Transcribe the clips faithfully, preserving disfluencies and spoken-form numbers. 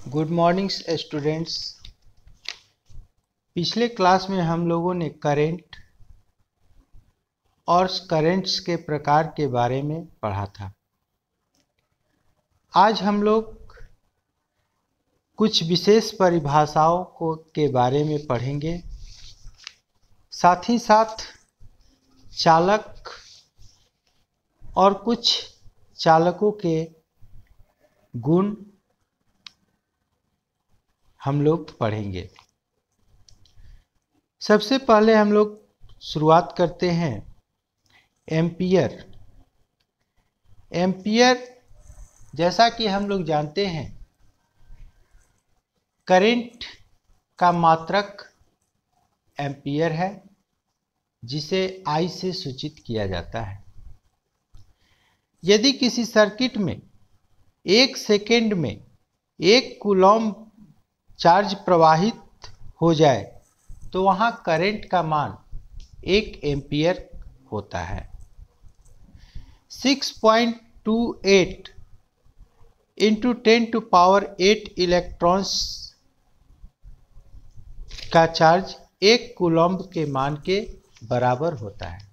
Good morning students. पिछले class में हम लोगों ने करंट और करंट्स के प्रकार के बारे में पढ़ा था। आज हम लोग कुछ विशेष परिभाषाओं को के बारे में पढ़ेंगे, साथ ही साथ चालक और कुछ चालकों के गुण हम लोग पढ़ेंगे। सबसे पहले हम लोग शुरुआत करते हैं एम्पियर। एम्पियर जैसा कि हम लोग जानते हैं, करंट का मात्रक एम्पियर है, जिसे आई से सूचित किया जाता है। यदि किसी सर्किट में एक सेकेंड में एक कूलॉम चार्ज प्रवाहित हो जाए तो वहाँ करंट का मान एक एम्पियर होता है। Six point two eight into ten to power eight electrons का चार्ज एक कूलॉम के मान के बराबर होता है,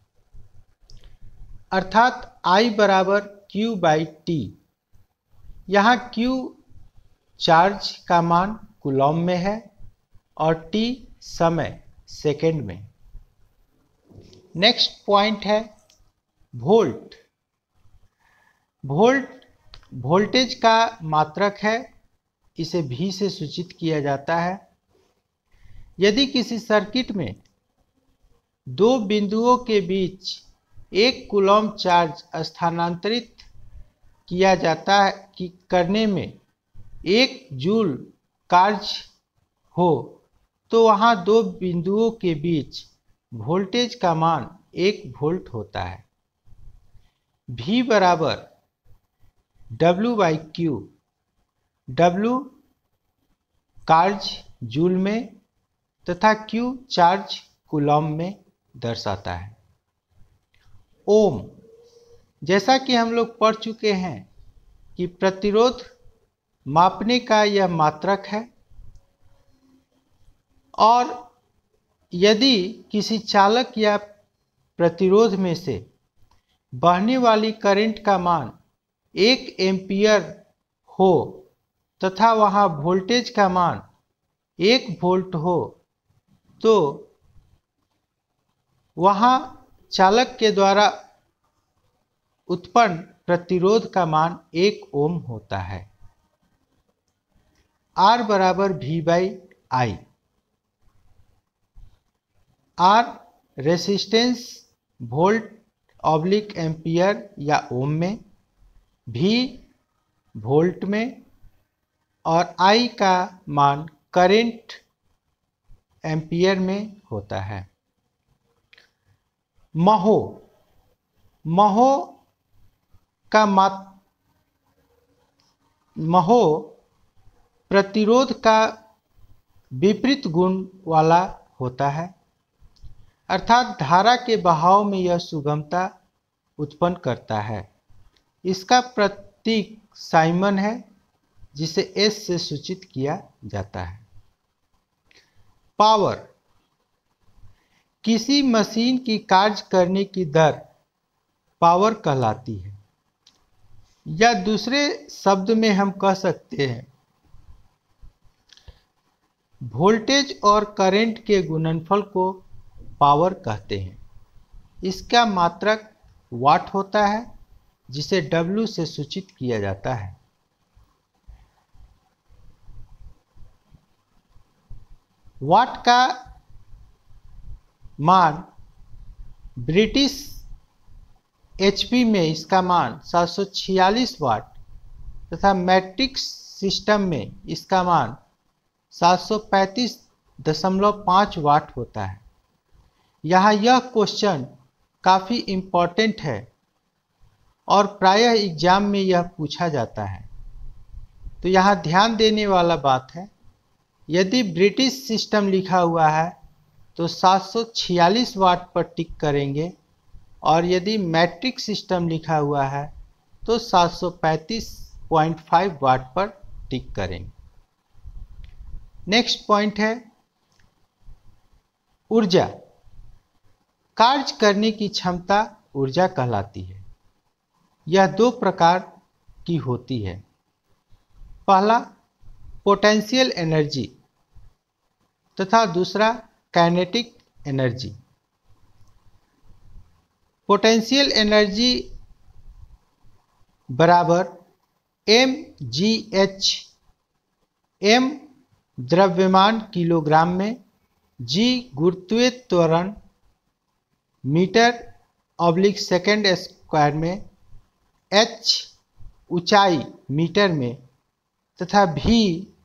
अर्थात I बराबर Q बाई टी। यहाँ Q चार्ज का मान कूलॉम में है और T समय सेकेंड में। नेक्स्ट पॉइंट है वोल्ट। वोल्ट वोल्टेज का मात्रक है, इसे V से सूचित किया जाता है। यदि किसी सर्किट में दो बिंदुओं के बीच एक कूलॉम चार्ज स्थानांतरित किया जाता है कि करने में एक जूल कार्य हो, तो वहाँ दो बिंदुओं के बीच वोल्टेज का मान एक वोल्ट होता है। V बराबर W बाई क्यू। W कार्य जूल में तथा Q चार्ज कूलॉम में दर्शाता है। ओम, जैसा कि हम लोग पढ़ चुके हैं कि प्रतिरोध मापने का यह मात्रक है, और यदि किसी चालक या प्रतिरोध में से बहने वाली करंट का मान एक एम्पियर हो तथा वहाँ वोल्टेज का मान एक वोल्ट हो, तो वहाँ चालक के द्वारा उत्पन्न प्रतिरोध का मान एक ओम होता है। R बराबर V by I. R resistance volt oblique ampere या ओम में, V वोल्ट में और I का मान करंट एम्पियर में होता है। महो महो का मात महो प्रतिरोध का विपरीत गुण वाला होता है, अर्थात धारा के बहाव में यह सुगमता उत्पन्न करता है। इसका प्रतीक साइमन है, जिसे S से सूचित किया जाता है। पावर किसी मशीन की कार्य करने की दर पावर कहलाती है, या दूसरे शब्द में हम कह सकते हैं वोल्टेज और करंट के गुणनफल को पावर कहते हैं। इसका मात्रक वाट होता है, जिसे W से सूचित किया जाता है। वाट का मान ब्रिटिश एचपी में इसका मान सात सौ छियालीस वाट तथा मैट्रिक सिस्टम में इसका मान सात सौ पैंतीस दशमलव पाँच वाट होता है। यहाँ यह क्वेश्चन काफ़ी इम्पोर्टेंट है और प्रायः एग्जाम में यह पूछा जाता है। तो यहाँ ध्यान देने वाला बात है, यदि ब्रिटिश सिस्टम लिखा हुआ है तो सात सौ छियालीस वाट पर टिक करेंगे, और यदि मैट्रिक सिस्टम लिखा हुआ है तो सात सौ पैंतीस पॉइंट फाइव वाट पर टिक करेंगे। नेक्स्ट पॉइंट है ऊर्जा। कार्य करने की क्षमता ऊर्जा कहलाती है। यह दो प्रकार की होती है। पहला पोटेंशियल एनर्जी तथा दूसरा काइनेटिक एनर्जी। पोटेंशियल एनर्जी बराबर एम जी एच। एम द्रव्यमान किलोग्राम में, जी गुरुत्वीय त्वरण मीटर ऑब्लिक सेकेंड स्क्वायर में, एच ऊंचाई मीटर में तथा भी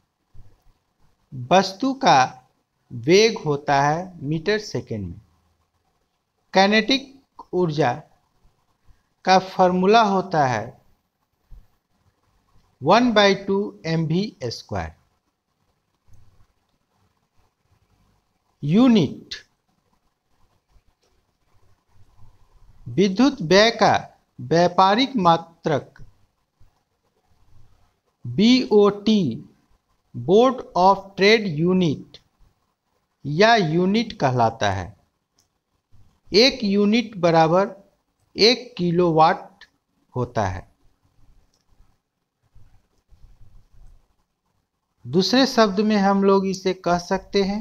वस्तु का वेग होता है मीटर सेकेंड में। काइनेटिक ऊर्जा का फॉर्मूला होता है one by two M V square. Unit विद्युत व्यय का व्यापारिक मात्रक B O T board of trade unit या यूनिट कहलाता है। एक यूनिट बराबर एक किलोवाट होता है। दूसरे शब्द में हम लोग इसे कह सकते हैं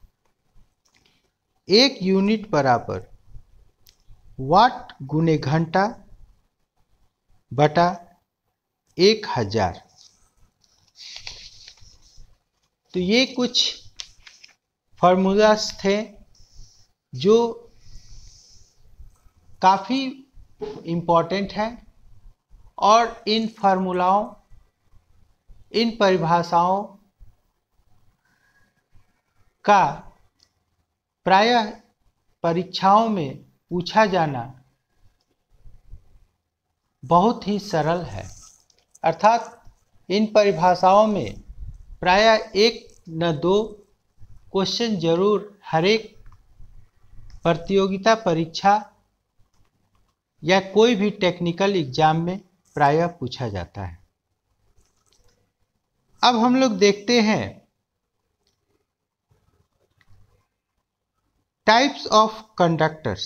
एक यूनिट बराबर वाट गुने घंटा बटा एक हजार। तो ये कुछ फार्मूलास थे जो काफ़ी इम्पोर्टेंट हैं और इन फार्मूलाओं इन परिभाषाओं का प्रायः परीक्षाओं में पूछा जाना बहुत ही सरल है। अर्थात इन परिभाषाओं में प्रायः एक न दो क्वेश्चन जरूर हर एक प्रतियोगिता परीक्षा या कोई भी टेक्निकल एग्जाम में प्रायः पूछा जाता है। अब हम लोग देखते हैं टाइप्स ऑफ कंडक्टर्स।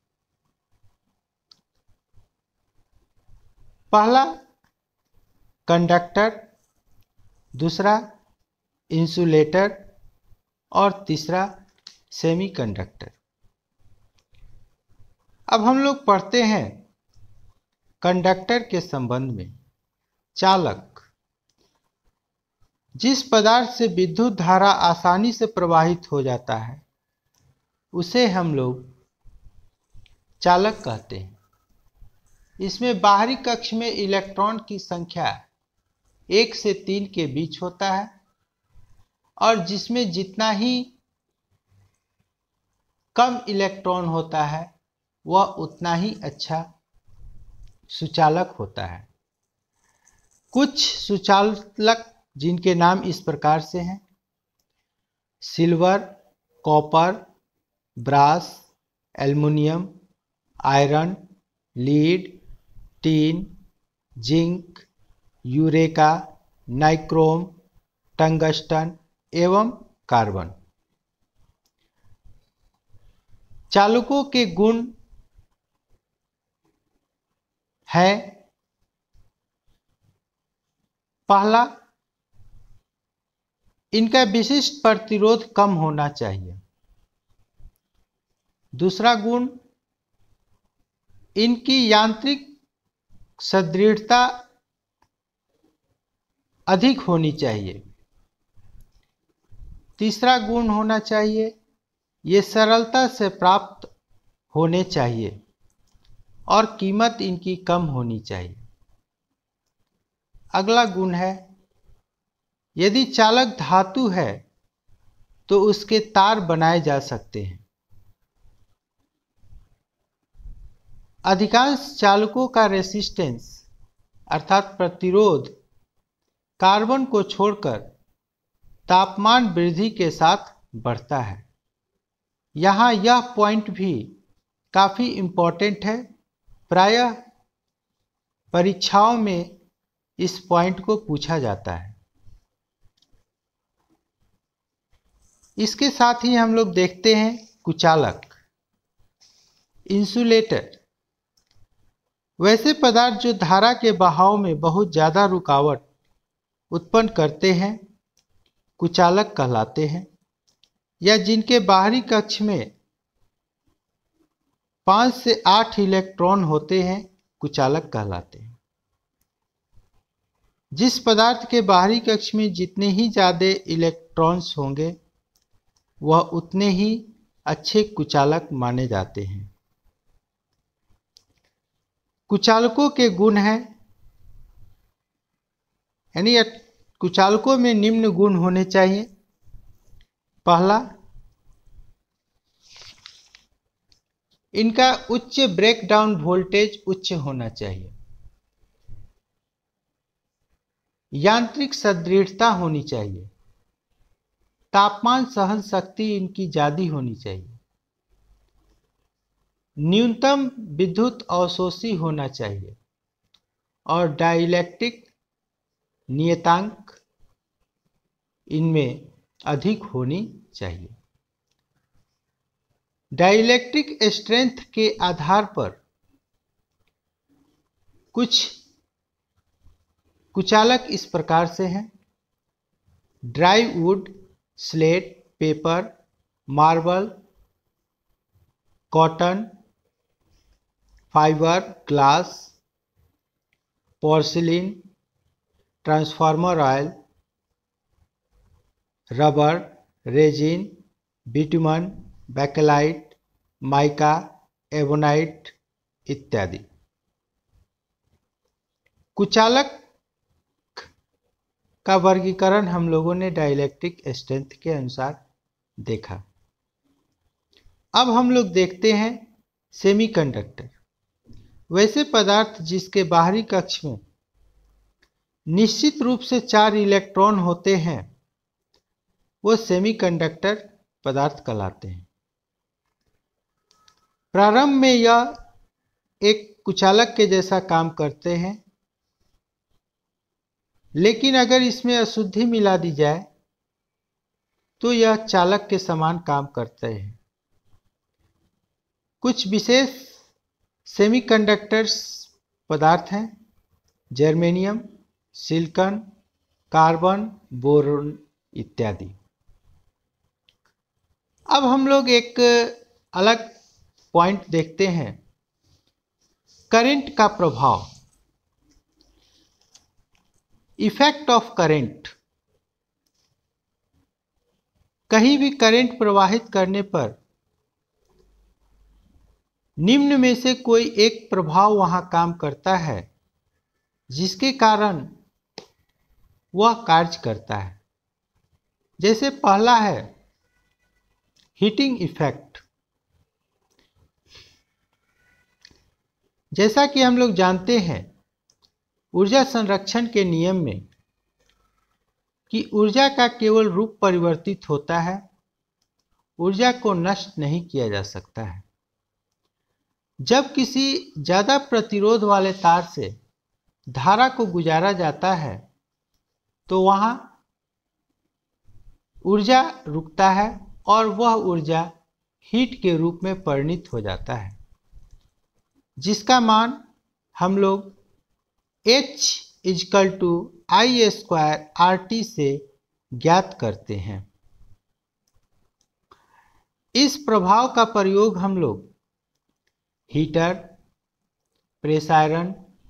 पहला कंडक्टर, दूसरा इंसुलेटर और तीसरा सेमीकंडक्टर। अब हम लोग पढ़ते हैं कंडक्टर के संबंध में। चालक जिस पदार्थ से विद्युत धारा आसानी से प्रवाहित हो जाता है उसे हम लोग चालक कहते हैं। इसमें बाहरी कक्ष में इलेक्ट्रॉन की संख्या एक से तीन के बीच होता है और जिसमें जितना ही कम इलेक्ट्रॉन होता है वह उतना ही अच्छा सुचालक होता है। कुछ सुचालक जिनके नाम इस प्रकार से हैं silver, copper, brass, aluminium, iron, lead, tin, zinc, eureka, nichrome, tungsten एवं कार्बन। चालकों के गुण है पहला इनका विशिष्ट प्रतिरोध कम होना चाहिए। दूसरा गुण इनकी यांत्रिक सुदृढ़ता अधिक होनी चाहिए। तीसरा गुण होना चाहिए ये सरलता से प्राप्त होने चाहिए और कीमत इनकी कम होनी चाहिए। अगला गुण है यदि चालक धातु है तो उसके तार बनाए जा सकते हैं। अधिकांश चालकों का रेसिस्टेंस अर्थात प्रतिरोध कार्बन को छोड़कर तापमान वृद्धि के साथ बढ़ता है। यहाँ यह पॉइंट भी काफ़ी इम्पोर्टेंट है। प्रायः परीक्षाओं में इस पॉइंट को पूछा जाता है। इसके साथ ही हम लोग देखते हैं कुचालक, इंसुलेटर। वैसे पदार्थ जो धारा के बहाव में बहुत ज़्यादा रुकावट उत्पन्न करते हैं कुचालक कहलाते हैं, या जिनके बाहरी कक्ष में पाँच से आठ इलेक्ट्रॉन होते हैं कुचालक कहलाते हैं। जिस पदार्थ के बाहरी कक्ष में जितने ही ज़्यादा इलेक्ट्रॉन्स होंगे वह उतने ही अच्छे कुचालक माने जाते हैं। कुचालकों के गुण हैं, यानी कुचालकों में निम्न गुण होने चाहिए। पहला, इनका उच्च ब्रेकडाउन वोल्टेज उच्च होना चाहिए। यांत्रिक सदृढ़ता होनी चाहिए। तापमान सहन शक्ति इनकी ज्यादा होनी चाहिए। न्यूनतम विद्युत अवशोषी होना चाहिए और डाइलेक्ट्रिक नियतांक इनमें अधिक होनी चाहिए। डाइलेक्ट्रिक स्ट्रेंथ के आधार पर कुछ कुचालक इस प्रकार से हैं: dry wood, slate, paper, marble, cotton, fibre, glass, porcelain, transformer oil, rubber, resin, bitumen, bakelite, mica, ebonite इत्यादि। कुचालक का वर्गीकरण हम लोगों ने डाइलेक्ट्रिक स्ट्रेंथ के अनुसार देखा। अब हम लोग देखते हैं सेमीकंडक्टर। वैसे पदार्थ जिसके बाहरी कक्ष में निश्चित रूप से चार इलेक्ट्रॉन होते हैं वो सेमीकंडक्टर पदार्थ कहलाते हैं। प्रारंभ में यह एक कुचालक के जैसा काम करते हैं, लेकिन अगर इसमें अशुद्धि मिला दी जाए तो यह चालक के समान काम करते हैं। कुछ विशेष सेमीकंडक्टर्स पदार्थ हैं: जर्मेनियम, सिलिकॉन, कार्बन, बोरोन इत्यादि। अब हम लोग एक अलग पॉइंट देखते हैं, करंट का प्रभाव, इफेक्ट ऑफ करंट। कहीं भी करंट प्रवाहित करने पर निम्न में से कोई एक प्रभाव वहां काम करता है जिसके कारण वह कार्य करता है। जैसे पहला है हीटिंग इफेक्ट। जैसा कि हम लोग जानते हैं ऊर्जा संरक्षण के नियम में कि ऊर्जा का केवल रूप परिवर्तित होता है, ऊर्जा को नष्ट नहीं किया जा सकता है। जब किसी ज्यादा प्रतिरोध वाले तार से धारा को गुजारा जाता है तो वहां ऊर्जा रुकता है और वह ऊर्जा हीट के रूप में परिणत हो जाता है, जिसका मान हम लोग H equal to I square R T से ज्ञात करते हैं। इस प्रभाव का प्रयोग हम लोग हीटर, प्रेस आयरन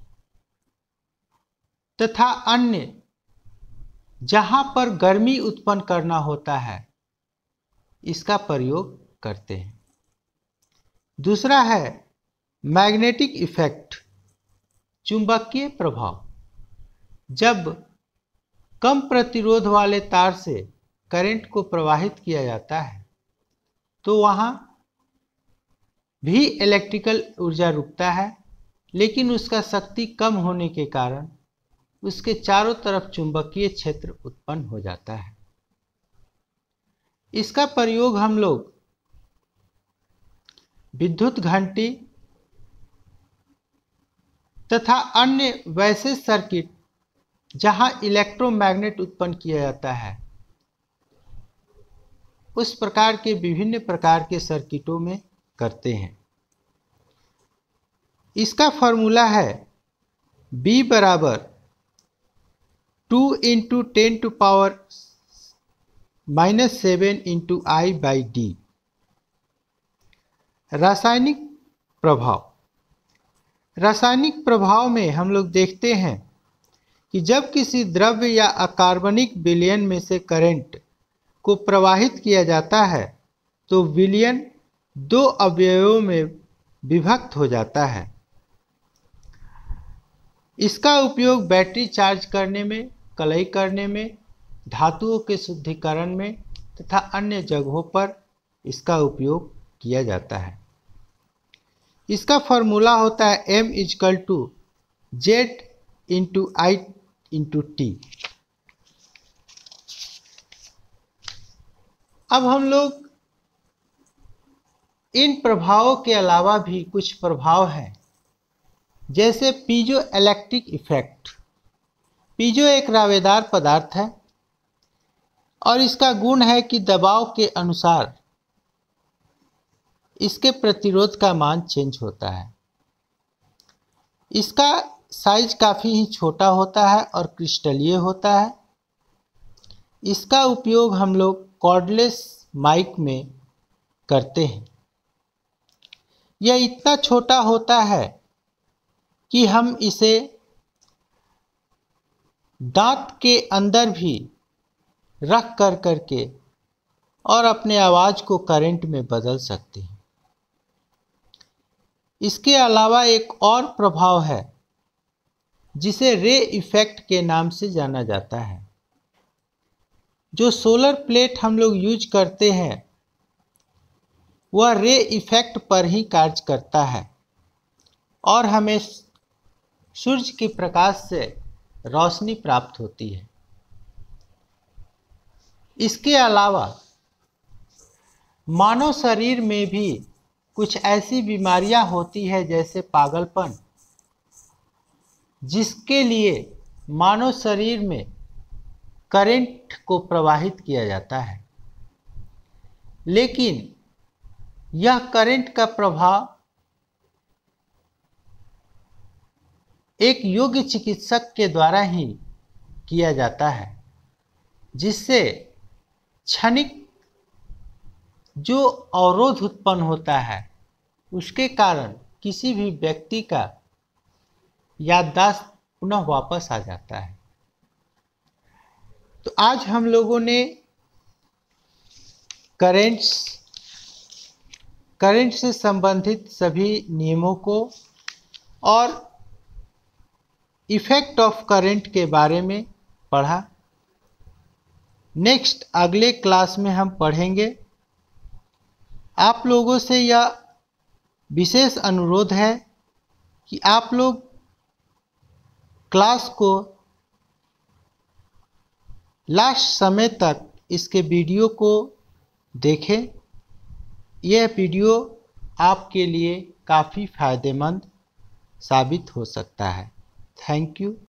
तथा अन्य जहां पर गर्मी उत्पन्न करना होता है इसका प्रयोग करते हैं। दूसरा है मैग्नेटिक इफेक्ट, चुंबकीय प्रभाव। जब कम प्रतिरोध वाले तार से करंट को प्रवाहित किया जाता है तो वहां भी इलेक्ट्रिकल ऊर्जा रुकता है, लेकिन उसका शक्ति कम होने के कारण उसके चारों तरफ चुंबकीय क्षेत्र उत्पन्न हो जाता है। इसका प्रयोग हम लोग विद्युत घंटी तथा अन्य वैसे सर्किट जहां इलेक्ट्रोमैग्नेट उत्पन्न किया जाता है उस प्रकार के विभिन्न प्रकार के सर्किटों में करते हैं। इसका फॉर्मूला है B बराबर two into ten to power minus seven into I by D. रासायनिक प्रभाव। रासायनिक प्रभाव में हम लोग देखते हैं कि जब किसी द्रव्य या अकार्बनिक विलयन में से करंट को प्रवाहित किया जाता है तो विलयन दो अवयवों में विभक्त हो जाता है। इसका उपयोग बैटरी चार्ज करने में, कलई करने में, धातुओं के शुद्धिकरण में तथा अन्य जगहों पर इसका उपयोग किया जाता है। इसका फॉर्मूला होता है M equal to Z into I into T. अब हम लोग इन प्रभावों के अलावा भी कुछ प्रभाव हैं, जैसे पीजो इलेक्ट्रिक इफेक्ट। पीजो एक रावेदार पदार्थ है और इसका गुण है कि दबाव के अनुसार इसके प्रतिरोध का मान चेंज होता है। इसका साइज काफ़ी ही छोटा होता है और क्रिस्टलीय होता है। इसका उपयोग हम लोग कॉर्डलेस माइक में करते हैं। यह इतना छोटा होता है कि हम इसे दांत के अंदर भी रख कर करके और अपने आवाज़ को करंट में बदल सकते हैं। इसके अलावा एक और प्रभाव है जिसे रे इफेक्ट के नाम से जाना जाता है। जो सोलर प्लेट हम लोग यूज करते हैं वह रे इफेक्ट पर ही कार्य करता है और हमें सूर्य के प्रकाश से रोशनी प्राप्त होती है। इसके अलावा मानव शरीर में भी कुछ ऐसी बीमारियां होती है जैसे पागलपन, जिसके लिए मानव शरीर में करंट को प्रवाहित किया जाता है, लेकिन यह करंट का प्रभाव एक योग्य चिकित्सक के द्वारा ही किया जाता है, जिससे क्षणिक जो अवरोध उत्पन्न होता है उसके कारण किसी भी व्यक्ति का याददाश्त पुनः वापस आ जाता है। तो आज हम लोगों ने करंट्स करंट से संबंधित सभी नियमों को और इफेक्ट ऑफ करंट के बारे में पढ़ा। नेक्स्ट अगले क्लास में हम पढ़ेंगे। आप लोगों से यह विशेष अनुरोध है कि आप लोग क्लास को लास्ट समय तक इसके वीडियो को देखें। यह वीडियो आपके लिए काफ़ी फायदेमंद साबित हो सकता है। Thank you.